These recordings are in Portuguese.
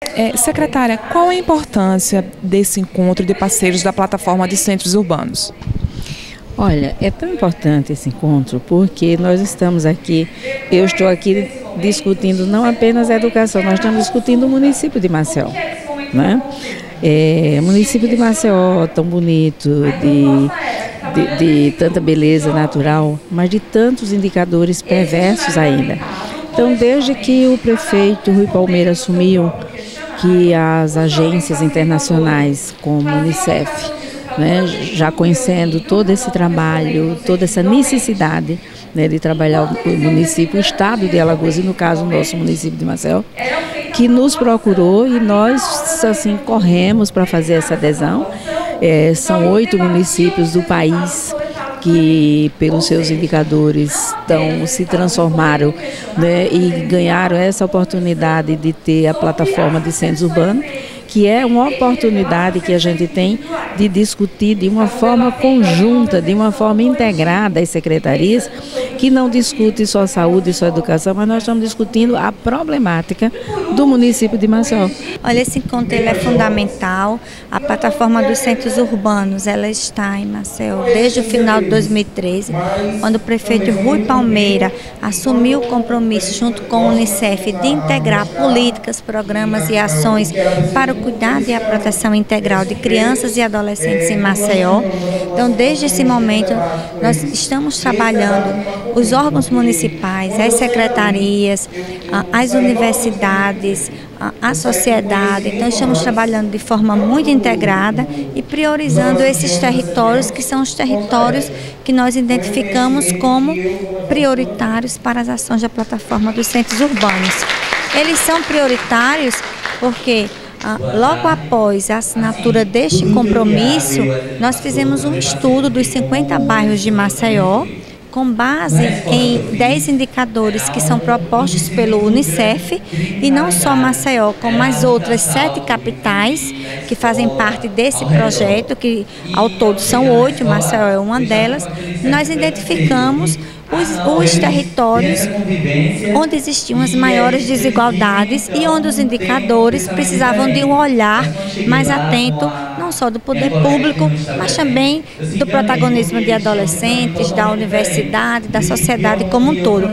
Secretária, qual a importância desse encontro de parceiros da plataforma de centros urbanos? Olha, é tão importante esse encontro porque nós estamos aqui, eu estou aqui discutindo não apenas a educação, nós estamos discutindo o município de Maceió, né? O município de Maceió, tão bonito, de tanta beleza natural, mas de tantos indicadores perversos ainda. Então, desde que o prefeito Rui Palmeira assumiu que as agências internacionais como a Unicef, né, já conhecendo todo esse trabalho, toda essa necessidade, né, de trabalhar o município, o estado de Alagoas e no caso o nosso município de Maceió, que nos procurou e nós assim corremos para fazer essa adesão. São 8 municípios do país que pelos seus indicadores se transformaram, né, e ganharam essa oportunidade de ter a plataforma de centros urbanos, que é uma oportunidade que a gente tem de discutir de uma forma conjunta, de uma forma integrada as secretarias, que não discute só saúde e só educação, mas nós estamos discutindo a problemática do município de Maceió. Olha, esse encontro ele é fundamental. A plataforma dos centros urbanos, ela está em Maceió desde o final de 2013, quando o prefeito Rui Palmeira assumiu o compromisso junto com a Unicef de integrar políticas, programas e ações para o cuidado e a proteção integral de crianças e adolescentes em Maceió. Então, desde esse momento, nós estamos trabalhando os órgãos municipais, as secretarias, as universidades, a sociedade. Então, estamos trabalhando de forma muito integrada e priorizando esses territórios, que são os territórios que nós identificamos como prioritários para as ações da plataforma dos centros urbanos. Eles são prioritários porque logo após a assinatura deste compromisso, nós fizemos um estudo dos 50 bairros de Maceió, com base em 10 indicadores que são propostos pelo Unicef, e não só Maceió, como as outras 7 capitais que fazem parte desse projeto, que ao todo são 8, Maceió é uma delas. Nós identificamos os territórios onde existiam as maiores desigualdades e onde os indicadores precisavam de um olhar mais atento, não só do poder público, mas também do protagonismo de adolescentes, da universidade, da sociedade como um todo.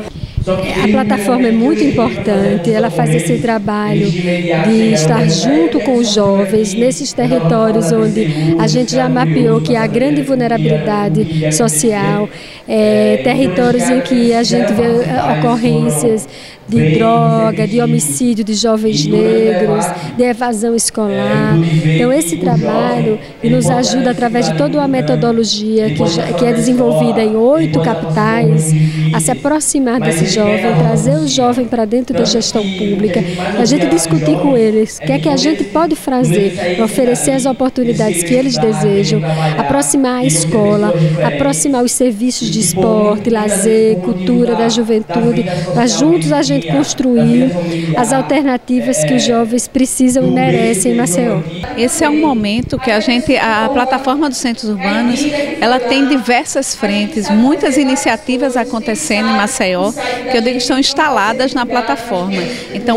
A plataforma é muito importante, ela faz esse trabalho de estar junto com os jovens nesses territórios onde a gente já mapeou que há grande vulnerabilidade social, territórios em que a gente vê ocorrências de droga, de homicídio de jovens negros, de evasão escolar. Então esse trabalho nos ajuda através de toda uma metodologia que é desenvolvida em 8 capitais a se aproximar desse jovem, trazer o jovem para dentro da gestão pública, a gente discutir com eles o que é que a gente pode fazer para oferecer as oportunidades que eles desejam, aproximar a escola, aproximar os serviços de esporte, lazer, cultura da juventude, para juntos a gente construir as alternativas que os jovens precisam e merecem em Maceió. Esse é um momento que a plataforma dos centros urbanos, ela tem diversas frentes, muitas iniciativas acontecendo em Maceió, que eu digo estão instaladas na plataforma. Então,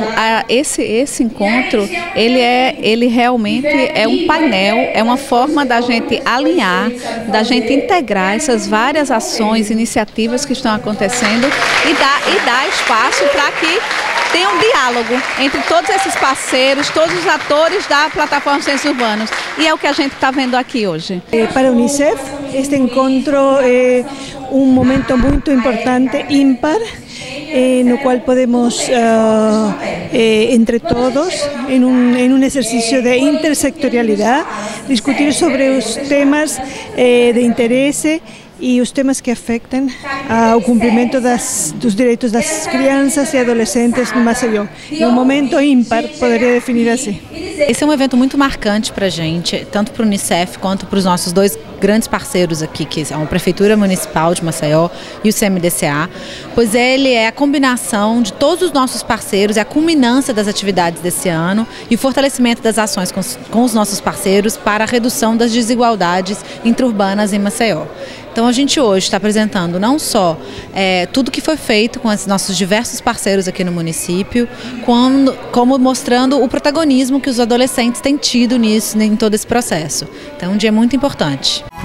esse encontro, ele realmente é um painel, é uma forma da gente alinhar, da gente integrar essas várias ações, iniciativas que estão acontecendo e dar espaço para que tenha um diálogo entre todos esses parceiros, todos os atores da plataforma Centros Urbanos. E é o que a gente está vendo aqui hoje. Para a Unicef, este encontro é um momento muito importante, ímpar, no qual podemos, entre todos, em um exercício de intersectorialidade, discutir sobre os temas de interesse e os temas que afetam ao cumprimento dos direitos das crianças e adolescentes no Maceió. É um momento ímpar, poderia definir assim. Esse é um evento muito marcante para a gente, tanto para o Unicef quanto para os nossos 2 grandes parceiros aqui, que são a Prefeitura Municipal de Maceió e o CMDCA, pois ele é a combinação de todos os nossos parceiros, é a culminância das atividades desse ano e o fortalecimento das ações com os nossos parceiros para a redução das desigualdades interurbanas em Maceió. Então a gente hoje está apresentando não só tudo que foi feito com esses nossos diversos parceiros aqui no município, como mostrando o protagonismo que os adolescentes têm tido nisso, em todo esse processo. Então, um dia muito importante.